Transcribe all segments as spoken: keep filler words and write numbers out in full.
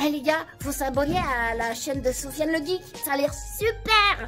Eh les gars, faut s'abonner à la chaîne de Sofiane le Geek, ça a l'air super.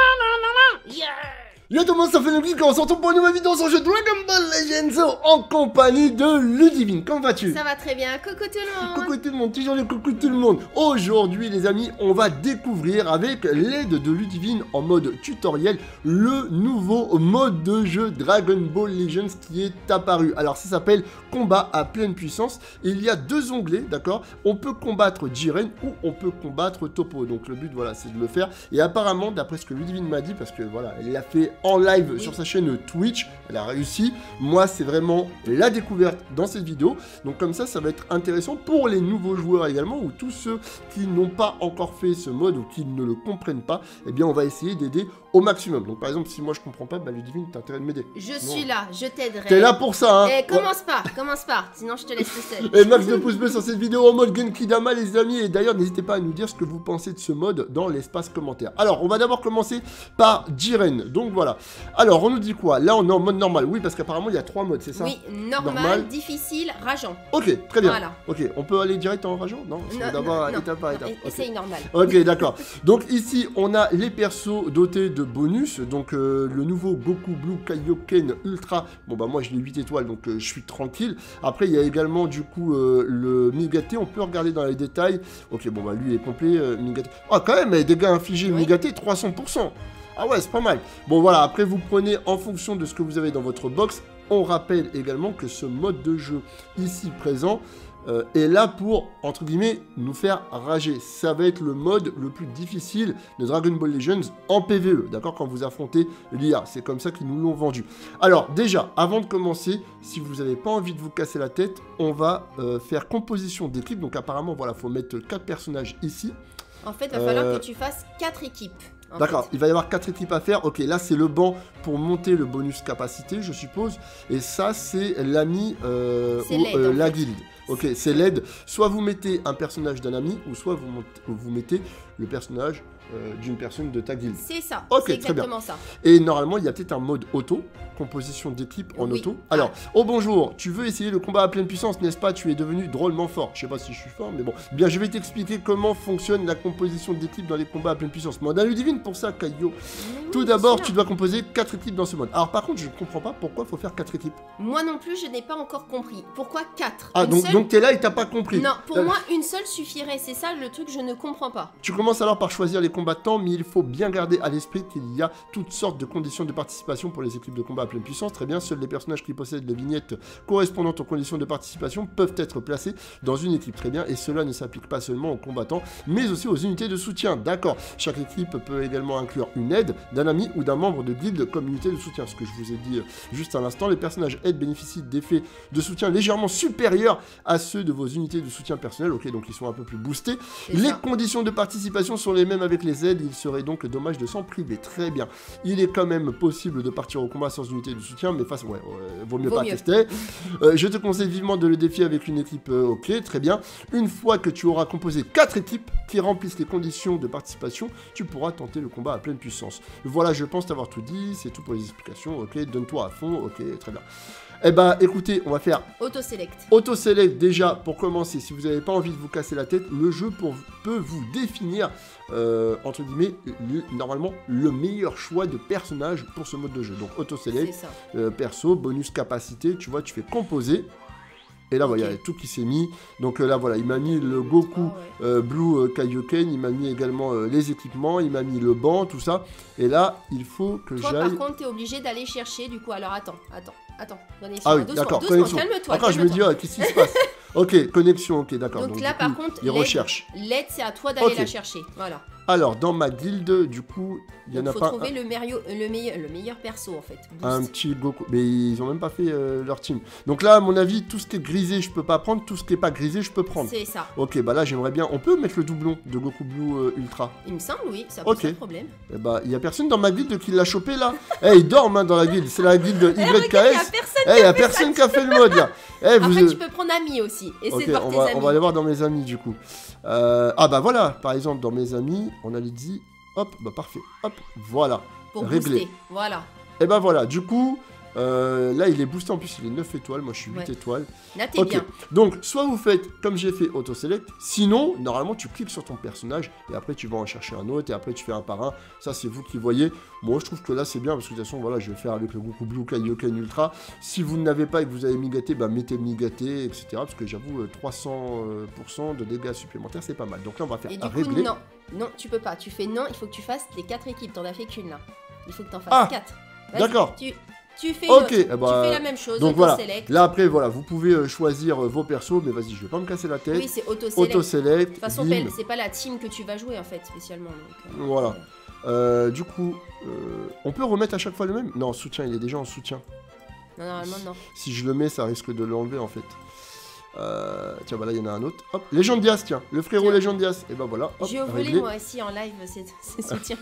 Yeah. Yo tout le monde, ça fait le geek, on se retrouve pour une nouvelle vidéo sur le jeu Dragon Ball Legends en compagnie de Ludivine. Comment vas-tu? Ça va très bien, coucou tout le monde. Coucou tout le monde, toujours le coucou tout le monde. Aujourd'hui les amis, on va découvrir avec l'aide de Ludivine en mode tutoriel le nouveau mode de jeu Dragon Ball Legends qui est apparu. Alors ça s'appelle combat à pleine puissance. Il y a deux onglets, d'accord? On peut combattre Jiren ou on peut combattre Toppo. Donc le but voilà, c'est de le faire. Et apparemment, d'après ce que Ludivine m'a dit, parce que voilà, elle l'a fait en live oui. sur sa chaîne Twitch, elle a réussi. Moi, c'est vraiment la découverte dans cette vidéo. Donc comme ça, ça va être intéressant pour les nouveaux joueurs également, ou tous ceux qui n'ont pas encore fait ce mode ou qui ne le comprennent pas. Eh bien, on va essayer d'aider au maximum. Donc par exemple, si moi je comprends pas, bah Ludivine, t'as intérêt de m'aider. Je non. suis là, je t'aiderai. T'es là pour ça, hein. Et commence ouais. pas, commence pas, sinon je te laisse tout seul. Et max de pouces bleus sur cette vidéo en mode Genkidama, les amis. Et d'ailleurs, n'hésitez pas à nous dire ce que vous pensez de ce mode dans l'espace commentaire. Alors, on va d'abord commencer par Jiren. Donc voilà. Alors, on nous dit quoi? Là, on est en mode normal. Oui, parce qu'apparemment, il y a trois modes, c'est ça? Oui, normal, normal, difficile, rageant. Ok, très bien. Voilà. Ok, on peut aller direct en rageant? Non, non d'abord non, étape par étape. Okay. Essaye normal. Ok, d'accord. Donc ici, on a les persos dotés de bonus. Donc euh, le nouveau Goku Blue Kaioken Ultra. Bon bah moi, je l'ai huit étoiles, donc euh, je suis tranquille. Après, il y a également du coup euh, le Migate. On peut regarder dans les détails. Ok, bon bah lui est complet, euh, Migate. Ah, quand même, les dégâts infligés oui. Migate, trois cents pour cent. Ah ouais, c'est pas mal. Bon voilà, après vous prenez en fonction de ce que vous avez dans votre box. On rappelle également que ce mode de jeu ici présent euh, est là pour, entre guillemets, nous faire rager. Ça va être le mode le plus difficile de Dragon Ball Legends en P V E, d'accord, quand vous affrontez l'I A. C'est comme ça qu'ils nous l'ont vendu. Alors déjà, avant de commencer, si vous n'avez pas envie de vous casser la tête, on va euh, faire composition d'équipe. Donc apparemment, voilà, il faut mettre quatre personnages ici. En fait, il va euh... falloir que tu fasses quatre équipes. D'accord, il va y avoir quatre équipes à faire. Ok, là c'est le banc pour monter le bonus capacité, je suppose. Et ça c'est l'ami euh, ou euh, la guilde. Ok, c'est l'aide. Soit vous mettez un personnage d'un ami, ou soit vous, montez, vous mettez le personnage euh, d'une personne de ta guilde. C'est ça, ok, c'est très bien. ça. Et normalement, il y a peut-être un mode auto, composition d'équipe en oui. auto. Alors, oh bonjour, tu veux essayer le combat à pleine puissance, n'est-ce pas? Tu es devenu drôlement fort. Je sais pas si je suis fort, mais bon. Bien, je vais t'expliquer comment fonctionne la composition d'équipe dans les combats à pleine puissance. Mode à Ludivine pour ça, Kaio. Oui, tout d'abord, tu dois composer quatre équipes dans ce mode. Alors par contre, je ne comprends pas pourquoi il faut faire quatre équipes. Moi non plus, je n'ai pas encore compris. Pourquoi quatre? Ah, donc, seule... donc t'es là et t'as pas compris. Non, pour euh... moi, une seule suffirait. C'est ça le truc, je ne comprends pas. Tu commences alors par choisir les combattants, mais il faut bien garder à l'esprit qu'il y a toutes sortes de conditions de participation pour les équipes de combat à pleine puissance. Très bien, seuls les personnages qui possèdent les vignettes correspondantes aux conditions de participation peuvent être placés dans une équipe. Très bien, et cela ne s'applique pas seulement aux combattants, mais aussi aux unités de soutien. D'accord, chaque équipe peut également inclure une aide d'un ami ou d'un membre de guilde comme unité de soutien. Ce que je vous ai dit juste à l'instant, les personnages aides bénéficient d'effets de soutien légèrement supérieurs à ceux de vos unités de soutien personnel. Ok, donc ils sont un peu plus boostés. Les ça. conditions de participation sont les mêmes avec les aides, il serait donc dommage de s'en priver. Très bien. Il est quand même possible de partir au combat sans unité de soutien, mais face, ouais, ouais vaut mieux vaut pas mieux. tester. euh, je te conseille vivement de le défier avec une équipe. Euh, ok, très bien. Une fois que tu auras composé quatre équipes qui remplissent les conditions de participation, tu pourras tenter le combat à pleine puissance. Voilà, je pense t'avoir tout dit. C'est tout pour les explications. Ok, donne-toi à fond. Ok, très bien. Eh bah écoutez, on va faire auto-select. Auto-select déjà pour commencer. Si vous n'avez pas envie de vous casser la tête, le jeu pour, peut vous définir, euh, entre guillemets, le, normalement, le meilleur choix de personnage pour ce mode de jeu. Donc auto-select, euh, perso, bonus capacité, tu vois, tu fais composer. Et là, okay. voilà, il y a tout qui s'est mis. Donc euh, là, voilà, il m'a mis le Goku oh, ouais. euh, Blue euh, Kaioken, il m'a mis également euh, les équipements, il m'a mis le banc, tout ça. Et là, il faut que j'aille... Par contre, tu es obligé d'aller chercher, du coup, alors attends, attends, attends. Ah oui, d'accord, connexion. Calme-toi, Après, calme je me dis, oh, qu'est-ce qui se passe? Ok, connexion, ok, d'accord. Donc, donc là, par coup, contre, il recherche. L'aide, c'est à toi d'aller okay. la chercher, voilà. Alors, dans ma guilde, du coup, il y en a faut pas... Il faut trouver un... le, meilleur, le, meilleur, le meilleur perso, en fait. Boost. Un petit Goku... Mais ils ont même pas fait euh, leur team. Donc là, à mon avis, tout ce qui est grisé, je peux pas prendre. Tout ce qui est pas grisé, je peux prendre. C'est ça. Ok, bah là, j'aimerais bien... On peut mettre le doublon de Goku Blue euh, Ultra? Il me semble, oui. Ça pose okay. pas de problème. Et bah, il y a personne dans ma guilde qui l'a chopé, là. Eh, hey, il dort, hein, dans la guilde. C'est la guilde Y K S. Eh, il y a personne qui a fait le mode, là. Hey, vous... Après, tu peux prendre ami aussi. Essaye okay, de voir on tes va, amis. On va aller voir dans mes amis, du coup. Euh... Ah bah voilà, par exemple, dans mes amis, on allait dire... Hop, bah parfait. Hop, voilà. Pour réglé. Booster, voilà. Et bah voilà, du coup, Euh, là, il est boosté en plus, il est neuf étoiles. Moi, je suis huit Ouais. étoiles. Là, t'es Ok. bien. Donc, soit vous faites comme j'ai fait auto-select. Sinon, normalement, tu cliques sur ton personnage et après, tu vas en chercher un autre et après, tu fais un par un. Ça, c'est vous qui voyez. Moi, je trouve que là, c'est bien parce que de toute façon, voilà, je vais faire avec le Goku Blue, Kaioken Ultra. Si vous ne l'avez pas et que vous avez Migaté, bah, mettez Migaté, et cetera. Parce que j'avoue, euh, trois cents pour cent de dégâts supplémentaires, c'est pas mal. Donc là, on va faire Et un du coup, régler. non. Non, tu peux pas. Tu fais non, il faut que tu fasses les quatre équipes. T'en as fait qu'une là. Il faut que t'en fasses Ah, quatre. d'accord. Tu, tu fais Ok, une autre. eh bah, Tu fais la même chose. Donc voilà, auto-select. là après, voilà, vous pouvez euh, choisir euh, vos persos, mais vas-y, je vais pas me casser la tête. Oui, c'est auto-select. Auto-select, De toute façon, bim. c'est pas la team que tu vas jouer en fait, spécialement. Donc, euh, Voilà. ouais. Euh, du coup, euh, on peut remettre à chaque fois le même? Non, soutien, il est déjà en soutien. Non, normalement, non. Si je le mets, ça risque de l'enlever en fait. Euh, tiens, bah là, il y en a un autre. Hop, Légendias, tiens, le frérot Tiens. Légendias. Et bah voilà, hop, J'ai volé réglé. moi aussi en live ces, ces soutiens.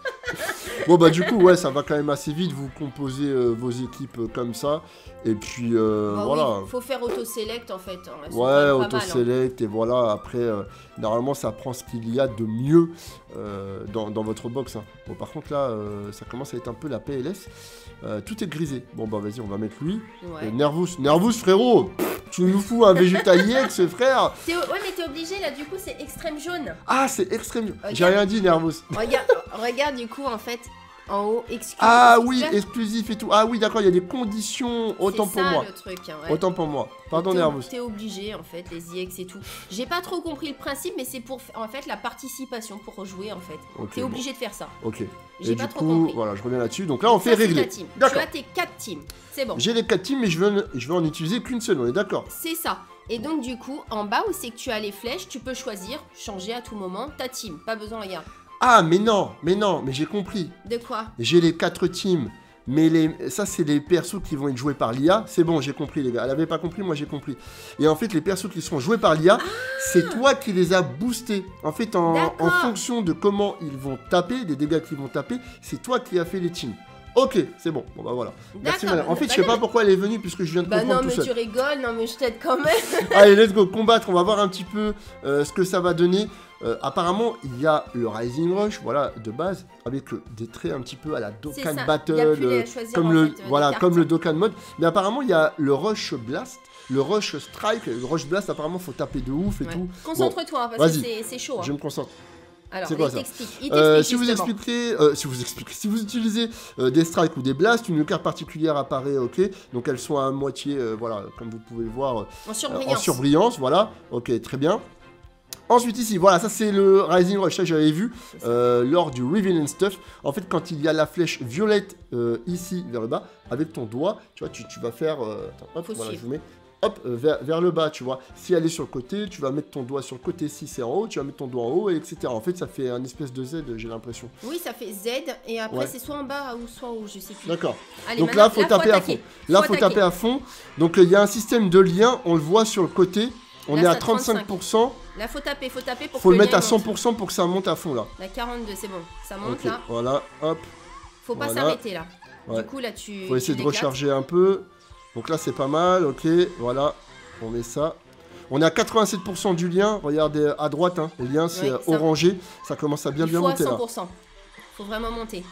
Bon bah du coup, ouais, ça va quand même assez vite. Vous composez euh, vos équipes euh, comme ça. Et puis, euh, Bah voilà. oui, faut faire auto-select en fait. hein. Elles sont quand Ouais, même pas mal, hein. auto-select, et voilà, après, euh, normalement, ça prend ce qu'il y a de mieux euh, dans, dans votre box. Hein. Bon, par contre, là, euh, ça commence à être un peu la P L S. Euh, tout est grisé. Bon, bah, vas-y, on va mettre lui. Ouais. Euh, Nervous, Nervous, frérot, pff, tu nous fous un Vegeta I X, frère. T'es- Ouais, mais t'es obligé là, du coup, c'est extrême jaune. Ah, c'est extrême. Regarde. J'ai rien dit, Nervous. Regarde, regarde du coup, en fait, en haut, exclu. Ah exclu- oui, exclusif et tout. Ah oui, d'accord, il y a des conditions. Autant C'est pour ça, moi. le truc, hein, ouais. Autant pour moi. Pardon, T'es- Nervous. T'es obligé en fait, les I X et tout. J'ai pas trop compris le principe, mais c'est pour f- en fait la participation pour jouer en fait. Ok, T'es bon. obligé de faire ça. Ok. J'ai Et pas du trop coup, compris. voilà, je reviens là-dessus. Donc là, on fait Ça, c'est régler. ta team. Tu D'accord. as tes quatre teams. C'est bon. J'ai les quatre teams, mais je vais, en- je vais en utiliser qu'une seule, on est d'accord? C'est ça. Et donc du coup, en bas où c'est que tu as les flèches, tu peux choisir, changer à tout moment ta team. Pas besoin, regarde. Ah, mais non, mais non, mais j'ai compris. De quoi? J'ai les quatre teams, mais les... ça, c'est les persos qui vont être joués par l'I A. C'est bon, j'ai compris, les gars. Elle avait pas compris, moi j'ai compris. Et en fait, les persos qui seront joués par l'I A, c'est toi qui les as boostés. En fait, en, D'accord. en fonction de comment ils vont taper, des dégâts qu'ils vont taper, c'est toi qui as fait les teams. Ok, c'est bon. Bon, bah voilà. Merci, D'accord. madame. En fait, Bah je sais non, pas mais- pourquoi elle est venue, puisque je viens de Bah comprendre non, mais tout tu seul. rigoles, non mais je t'aide quand même. Allez, let's go, combattre. On va voir un petit peu euh, ce que ça va donner. Euh, apparemment, il y a le Rising Rush, voilà, de base, avec euh, des traits un petit peu à la C'est Dokkan ça. Battle, Il y a plus les- euh, à choisir, comme en le, fait, euh, voilà, les comme cartes. le Dokkan mode. Mais apparemment, il y a le Rush Blast, le Rush Strike, le Rush Blast. Apparemment, faut taper de ouf et Ouais. tout. Concentre-toi parce vas-y. que c'est- c'est chaud. hein. Je me concentre. Alors, c'est quoi, il ça t'explique. Il Euh, t'explique si vous justement. expliquez, euh, si vous expliquez, si vous utilisez euh, des strikes ou des blasts, une carte particulière apparaît, ok. Donc elles sont à moitié, euh, voilà, comme vous pouvez le voir, euh, En euh, surbrillance. en surbrillance, voilà. Ok, très bien. Ensuite ici, voilà, ça c'est le Rising Rush, ça j'avais vu euh, lors du Reveal and Stuff. En fait, quand il y a la flèche violette euh, ici vers le bas, avec ton doigt, tu vois, tu, tu vas faire, euh, attends, hop, Faut voilà, je suivre. vous mets, hop, euh, vers, vers le bas, tu vois. Si elle est sur le côté, tu vas mettre ton doigt sur le côté. Si c'est en haut, tu vas mettre ton doigt en haut, et etc. En fait, ça fait un espèce de Z, j'ai l'impression. Oui, ça fait Z et après Ouais. c'est soit en bas ou soit en haut, je sais plus. D'accord. Allez, Donc maintenant, là, faut taper à attaquer. fond. Là, faut attaquer. taper à fond. Donc il y a un système de lien, on le voit sur le côté. On Là, est à c'est à trente-cinq pour cent. Là, faut taper, faut taper pour Faut que le mettre lien à cent monte. pour cent pour que ça monte à fond là. La quarante-deux, c'est bon. Ça monte Ok, là. voilà, hop. Faut pas Voilà. s'arrêter là. Ouais. Du coup, là, tu. Faut essayer tu de l'éclates. recharger un peu. Donc là, c'est pas mal, ok. Voilà, on met ça. On est à quatre-vingt-sept pour cent du lien. Regardez à droite, hein. Le lien c'est Oui, euh, ça. orangé. Ça commence à bien Il bien faut à monter là. cent pour cent. Faut vraiment monter.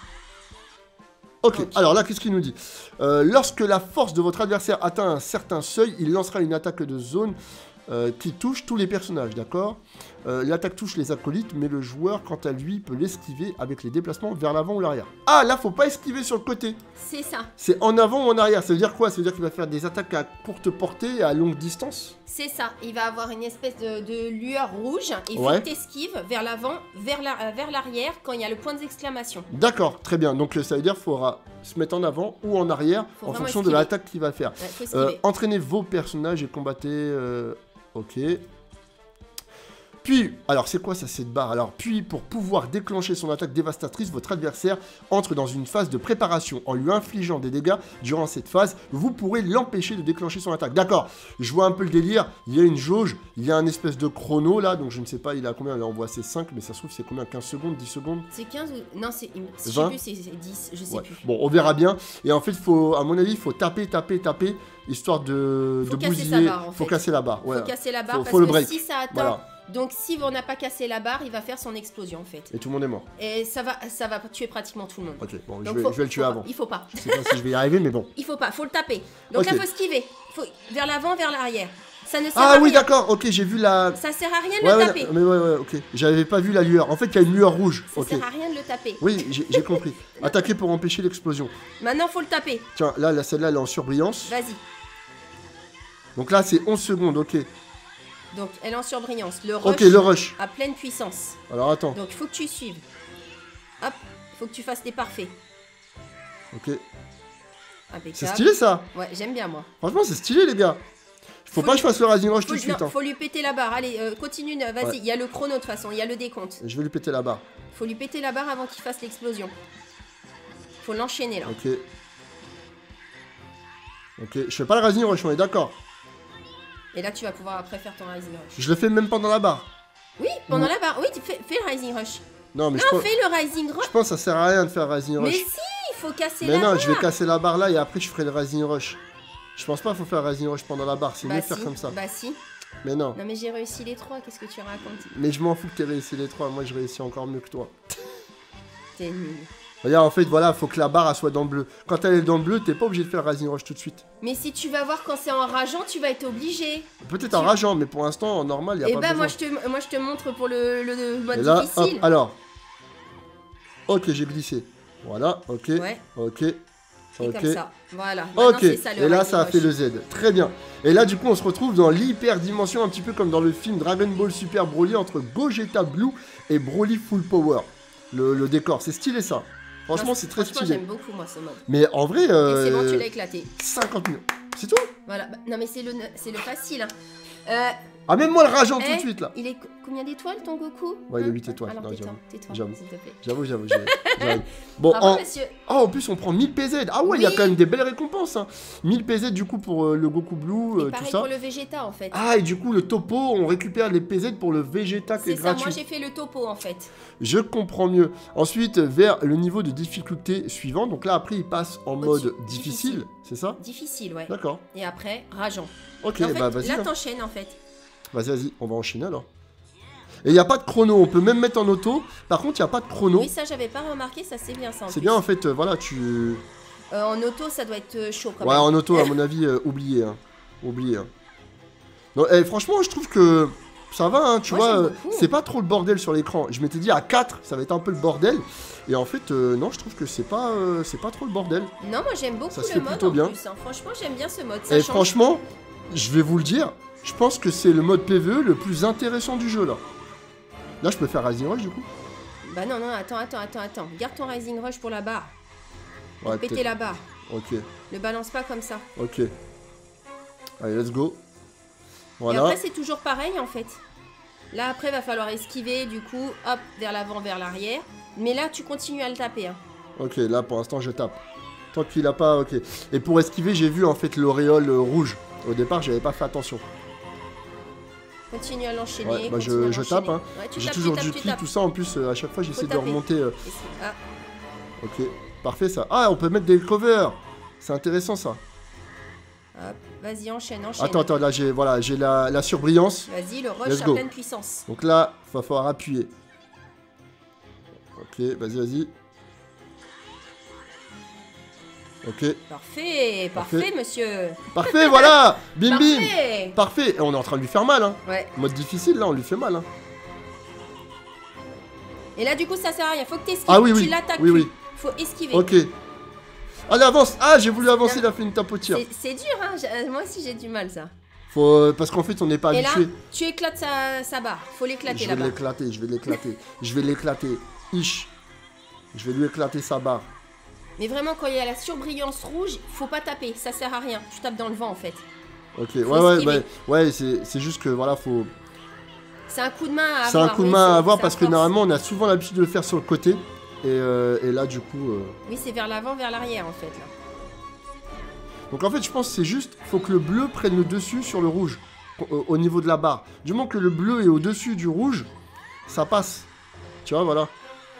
Ok, Ok. alors là, qu'est-ce qu'il nous dit Euh, Lorsque la force de votre adversaire atteint un certain seuil, il lancera une attaque de zone euh, qui touche tous les personnages, d'accord Euh, L'attaque touche les acolytes, mais le joueur, quant à lui, peut l'esquiver avec les déplacements vers l'avant ou l'arrière. Ah, là, faut pas esquiver sur le côté. C'est ça. C'est en avant ou en arrière. Ça veut dire quoi Ça veut dire qu'il va faire des attaques à courte portée et à longue distance. C'est ça. Il va avoir une espèce de, de lueur rouge. Il faut Ouais. que t'esquives vers l'avant, vers la- euh, vers l'arrière quand il y a le point d'exclamation. D'accord, très bien. Donc euh, ça veut dire qu'il faudra se mettre en avant ou en arrière Faut en vraiment fonction de esquiver. l'attaque qu'il va faire. Ouais, faut Euh, esquiver. entraînez vos personnages et combattez. euh, Ok. Puis, alors c'est quoi ça cette barre Alors, puis pour pouvoir déclencher son attaque dévastatrice, votre adversaire entre dans une phase de préparation. En lui infligeant des dégâts durant cette phase, vous pourrez l'empêcher de déclencher son attaque. D'accord, je vois un peu le délire. Il y a une jauge, il y a un espèce de chrono là, donc je ne sais pas, il a combien Là on voit c'est cinq, mais ça se trouve c'est combien quinze secondes, dix secondes C'est quinze ou. Non, c'est. Je sais vingt plus, c'est c'est dix. Je sais Ouais. plus. Bon, on verra bien. Et en fait, faut, à mon avis, il faut taper, taper, taper, histoire de, Faut de casser sa bousiller. barre, en faut fait. casser la barre. Ouais. Faut casser la barre Faut- parce faut le que break. si ça atteint Voilà. Donc si on n'a pas cassé la barre, il va faire son explosion en fait. Et tout le monde est mort. Et ça va, ça va tuer pratiquement tout le monde. Ok, bon, je Donc vais, faut- je vais le tuer faut avant. pas, il faut pas. Je sais pas si je vais y arriver, mais bon. Il faut pas, faut le taper. Donc Ok. là, faut esquiver. Faut vers l'avant, vers l'arrière. Ça ne sert à Ah rien. oui, d'accord, ok, j'ai vu la... Ça sert à rien de Ouais, le ouais, taper. mais ouais, ouais, ok. J'avais pas vu la lueur. En fait, il y a une lueur rouge. Ça Ok. sert à rien de le taper. Oui, j'ai j'ai compris. Attaquer pour empêcher l'explosion. Maintenant, faut le taper. Tiens, là, là celle-là, elle est en surbrillance. Vas-y. Donc là, c'est onze secondes, ok. Donc, elle est en surbrillance. Le rush Ok, le rush. à pleine puissance. Alors, attends. Donc, il faut que tu suives. Hop, faut que tu fasses des parfaits. Ok. Impeccable. C'est stylé, ça. Ouais, j'aime bien moi. Franchement, c'est stylé, les gars. Faut, Faut pas que lui- je fasse le Rising Rush Faut, tout de non, suite. Hein. faut lui péter la barre. Allez, euh, continue. euh, Vas-y, Ouais. il y a le chrono de toute façon. Il y a le décompte. Je vais lui péter la barre. Faut lui péter la barre avant qu'il fasse l'explosion. Faut l'enchaîner là. Ok. Ok, je fais pas le Rising Rush, on est d'accord. Et là, tu vas pouvoir après faire ton Rising Rush. Je le fais même pendant la barre. Oui, pendant Mm. la barre. Oui, tu fais, fais le Rising Rush. Non, mais je, Non, pense, fais le Rising Rush. je pense que ça sert à rien de faire Rising Mais Rush. si, il faut casser Mais la non, barre. je vais casser la barre là et après je ferai le Rising Rush. Je pense pas qu'il faut faire Rising Rush pendant la barre, c'est mieux Bah de faire si, comme ça. bah si. Mais non. Non mais j'ai réussi les trois, qu'est-ce que tu racontes? Mais je m'en fous que t'aies réussi les trois, moi je réussis encore mieux que toi. T'es nul. Regarde, en fait, voilà, faut que la barre elle soit dans le bleu. Quand elle est dans le bleu, t'es pas obligé de faire Rising Rush tout de suite. Mais si tu vas voir quand c'est enrageant, tu vas être obligé. Peut-être Tu- en rageant, mais pour l'instant, en normal, y a Et pas bah besoin. moi je, te, moi je te montre pour le, le, le mode Et là, hop, difficile. alors. Ok, j'ai glissé. Voilà, ok, Ouais, ok, et ok. comme ça. Voilà. Maintenant, Ok, c'est ça, le et là Rising ça a Rush. fait le Z. Très bien. Et là du coup on se retrouve dans l'hyperdimension, un petit peu comme dans le film Dragon Ball Super Broly entre Gogeta Blue et Broly Full Power. Le, le décor, c'est stylé ça. Franchement Non, c'est très franchement, stylé. j'aime beaucoup moi ce mode. Mais en vrai, Et c'est bon, euh, tu l'as éclaté. cinquante millions. C'est tout. Voilà. Bah, non mais c'est le, c'est le facile. Hein. Euh, Ah même moi le rageant tout Eh, de suite là. il est co- combien d'étoiles ton Goku? Ouais, il est Hein huit étoiles. Alors Non, tais-toi, j'avoue. tais-toi, J'avoue. s'il te plaît. J'avoue, j'avoue, j'avoue. j'arrive. Bon, Bravo en... monsieur. Ah, en plus on prend mille P Z. Ah ouais, il y a Oui. quand même des belles récompenses. Hein. mille P Z du coup pour euh, le Goku Blue, Et euh, tout pareil ça. pour le Vegeta en fait. Ah et du coup le topo, on récupère les P Z pour le Vegeta qui est c'est ça, gratuit. moi j'ai fait le topo en fait. Je comprends mieux. Ensuite, vers le niveau de difficulté suivant. Donc là, après, il passe en mode Au-dessus. difficile, Difficile. c'est ça? Difficile, ouais. D'accord. Et après, rageant. Ok, Et en fait, bah vas-y. là hein. t'enchaînes en fait. Vas-y, vas-y, on va enchaîner alors. Et il n'y a pas de chrono, on peut même mettre en auto. Par contre, il n'y a pas de chrono. Oui, ça j'avais pas remarqué, ça c'est bien ça. en C'est plus. bien en fait, euh, voilà, tu. Euh, en auto, ça doit être euh, chaud quand Ouais, même. en auto, à mon avis, euh, oublié. Hein. Oublié. Hein. Non, eh, franchement, je trouve que ça va, hein, tu Moi, vois. j'aime euh, beaucoup. c'est pas trop le bordel sur l'écran. Je m'étais dit à quatre, ça va être un peu le bordel. Et en fait, euh, non, je trouve que c'est pas, euh, c'est pas trop le bordel. Non, moi j'aime beaucoup Ça se le fait mode plutôt en bien. plus. hein. Franchement, j'aime bien ce mode. Ça Et change. franchement, je vais vous le dire, je pense que c'est le mode P V E le plus intéressant du jeu là. Là, je peux faire Rising Rush du coup. Bah non, non, attends, attends, attends, attends. Garde ton Rising Rush pour la barre. Ouais, Péter peut-être. la barre. Ok, Ne balance pas comme ça. ok. Allez, let's go. Et Voilà. après, c'est toujours pareil en fait. Là, après, va falloir esquiver, du coup, hop, vers l'avant, vers l'arrière. Mais là, tu continues à le taper. Hein. Ok, là pour l'instant, je tape. Tant qu'il a pas, ok. Et pour esquiver, j'ai vu en fait l'auréole euh, rouge. Au départ, j'avais pas fait attention. Continue à l'enchaîner. Ouais, bah, je- continue à je l'enchaîner. tape, hein. Ouais, tu J'ai tapes, toujours tu du tapes, tu ki, tapes. tout ça. En plus, euh, à chaque fois, j'essaie de taper. remonter. euh, Et c'est- ah, Ok, parfait ça. Ah, on peut mettre des covers. C'est intéressant ça. hop, vas-y, enchaîne, enchaîne. Attends, attends, là j'ai voilà, j'ai la, la surbrillance. Vas-y, le rush Let's à go. pleine puissance. Donc là, il va falloir appuyer. Ok, vas-y, vas-y. Ok, Parfait, parfait, Parfait. monsieur. parfait, voilà. Bim bim. Parfait. Parfait. Et on est en train de lui faire mal, hein. Ouais. Mode difficile, là, on lui fait mal, hein. Et là, du coup, ça sert à rien. Faut que t'esquives. Ah oui, tu oui. l'attaques. Oui, plus. oui. Faut esquiver. Ok. Allez, avance. Ah, j'ai voulu avancer, il a fait une tape au tir. C'est- C'est dur, hein. j'ai- Moi aussi, j'ai du mal, ça. Faut, euh, parce qu'en fait, on n'est pas Et là, habitué. tu éclates sa, sa barre. Faut l'éclater Je vais là-bas. l'éclater, je vais l'éclater. Je vais l'éclater. Ish. Je vais lui éclater sa barre. Mais vraiment, quand il y a la surbrillance rouge, faut pas taper. Ça sert à rien. Tu tapes dans le vent, en fait. Ok, ouais, ouais, esquiver. ouais. Ouais, c'est c'est juste que voilà, faut. C'est un coup de main à avoir. C'est un coup de oui, main c'est- à avoir c'est parce à que force. normalement, on a souvent l'habitude de le faire sur le côté. Et, euh, et là, du coup. euh, Oui, c'est vers l'avant, vers l'arrière, en fait. Là. Donc en fait, je pense que c'est juste, faut que le bleu prenne le dessus sur le rouge, au, au niveau de la barre. Du moment que le bleu est au-dessus du rouge, ça passe. Tu vois, voilà.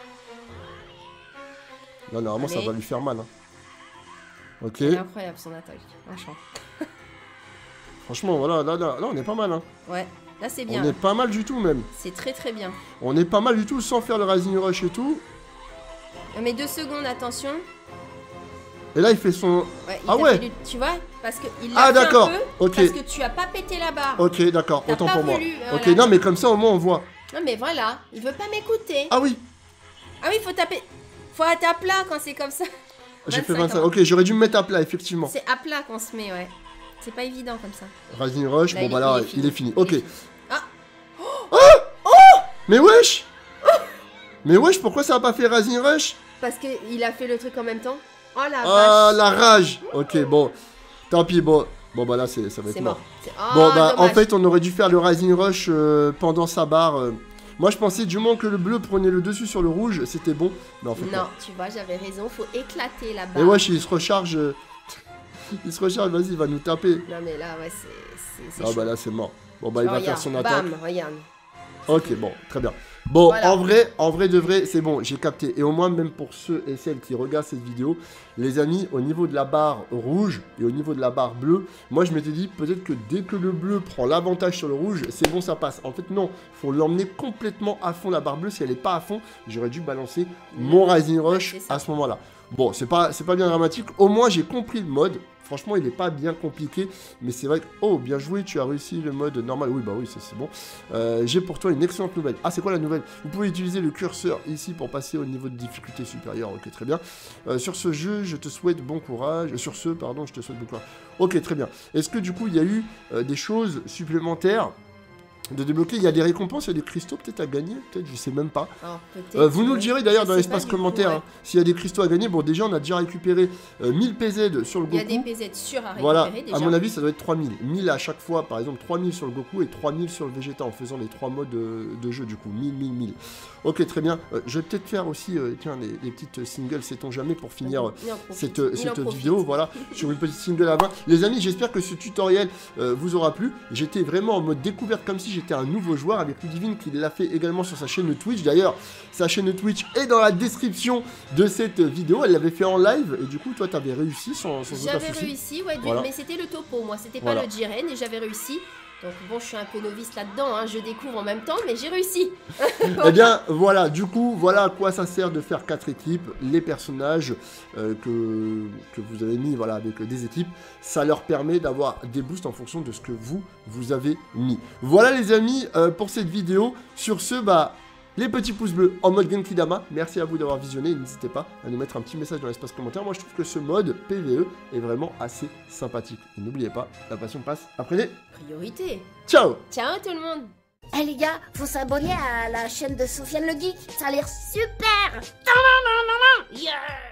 Là, normalement, ça Allez. va lui faire mal. hein. Ok. C'est incroyable, son attaque. Franchement. Franchement, voilà, là, là, là, on est pas mal. Hein. Ouais. Là, c'est On bien. est pas mal du tout, même. C'est très très bien. On est pas mal du tout, sans faire le Rising Rush et tout. Mais deux secondes, attention. Et là, il fait son... Ouais, il Ah t'a ouais. fallu- Tu vois, parce que il Ah, l'a fait d'accord. un peu, Ok. parce que tu as pas pété la barre. Ok, d'accord. T'as Autant pas pour moi. voulu, Ok, voilà. non, mais comme ça, au moins, on voit. Non mais voilà, il veut pas m'écouter. Ah oui, Ah oui, faut taper. Faut être à plat quand c'est comme ça. j'ai fait vingt-cinq vingt-cinq. ans. Ok, j'aurais dû me mettre à plat, effectivement. C'est à plat qu'on se met, ouais. C'est pas évident comme ça. Rising Rush, Là, bon il bah est- là, il est fini. il est fini. Il est Ok. fini. Ah. Mais wesh Mais wesh, pourquoi ça a pas fait Rising Rush? Parce que il a fait le truc en même temps. Oh la Ah, vache. la rage. Ok, bon. Tant pis, bon. Bon bah là, c'est- ça va être C'est mort. mort. C'est- Oh, Bon bah, en dommage. fait, on aurait dû faire le Rising Rush euh, pendant sa barre. euh. Moi, je pensais du moment que le bleu prenait le dessus sur le rouge, c'était bon. Mais en fait, Non, tu vois, j'avais raison. Faut éclater la Et barre. wesh, il se recharge. euh, il se recharge, vas-y, il va nous taper. Non mais là, ouais, c'est c'est- c'est Ah chaud. bah là, c'est mort. Bon bah, il Oh, va regarde, faire son attaque. Bam, regarde. Ok, bon, très bien. Bon, Voilà. en vrai, en vrai de vrai, c'est bon, j'ai capté. Et au moins, même pour ceux et celles qui regardent cette vidéo, les amis, au niveau de la barre rouge et au niveau de la barre bleue, moi je m'étais dit peut-être que dès que le bleu prend l'avantage sur le rouge, c'est bon, ça passe. En fait, non, faut l'emmener complètement à fond la barre bleue. Si elle est pas à fond, j'aurais dû balancer mon Rising Rush c'est ça. à ce moment-là. Bon, c'est pas, c'est pas bien dramatique. Au moins, j'ai compris le mode. Franchement, il est pas bien compliqué, mais c'est vrai que... Oh, bien joué, tu as réussi le mode normal. Oui, bah oui, ça c'est bon. Euh, j'ai pour toi une excellente nouvelle. Ah, c'est quoi la nouvelle? Vous pouvez utiliser le curseur ici pour passer au niveau de difficulté supérieur. Ok, très bien. Euh, sur ce jeu, je te souhaite bon courage. Sur ce, pardon, je te souhaite bon courage. Ok, très bien. Est-ce que du coup, il y a eu euh, des choses supplémentaires de débloquer? Il y a des récompenses, il y a des cristaux peut-être à gagner, peut-être, je sais même pas. Alors, peut-être, Euh, vous nous le euh, direz d'ailleurs je dans sais l'espace pas du coup, commentaire, ouais. hein, s'il y a des cristaux à gagner. Bon, déjà, on a déjà récupéré euh, mille P Z sur le Il y a Goku. des P Z sûrs à récupérer Voilà, déjà. à mon avis, ça doit être trois mille. mille à chaque fois, par exemple, trois mille sur le Goku et trois mille sur le Vegeta en faisant les trois modes de, de jeu, du coup. mille, mille, mille. Ok, très bien. Euh, je vais peut-être faire aussi, euh, tiens, les, les petites singles, sait-on jamais, pour finir euh, Il en profite, cette, il en cette profite. vidéo, voilà, sur une petite single à vingt. Les amis, j'espère que ce tutoriel euh, vous aura plu. J'étais vraiment en mode découverte, comme si j'étais un nouveau joueur, avec Ludivine qui l'a fait également sur sa chaîne Twitch. D'ailleurs, sa chaîne Twitch est dans la description de cette vidéo. Elle l'avait fait en live, et du coup, toi, t'avais réussi sans, sans aucun J'avais souci. réussi, ouais, du- Voilà. mais c'était le topo, moi, c'était Voilà. pas le Jiren et j'avais réussi. Donc bon, je suis un peu novice là-dedans, hein, je découvre en même temps, mais j'ai réussi. Eh bien, voilà, du coup, voilà à quoi ça sert de faire quatre équipes. Les personnages euh, que, que vous avez mis, voilà, avec des équipes, ça leur permet d'avoir des boosts en fonction de ce que vous, vous avez mis. Voilà les amis, euh, pour cette vidéo. Sur ce, bah... les petits pouces bleus en mode Genki Dama, merci à vous d'avoir visionné, n'hésitez pas à nous mettre un petit message dans l'espace commentaire. Moi je trouve que ce mode P V E est vraiment assez sympathique. Et n'oubliez pas, la passion passe après les... Priorité. Ciao! Ciao tout le monde. Eh les gars, faut s'abonner à la chaîne de Sofiane le Geek, ça a l'air super. Ta-da-da-da-da. Yeah.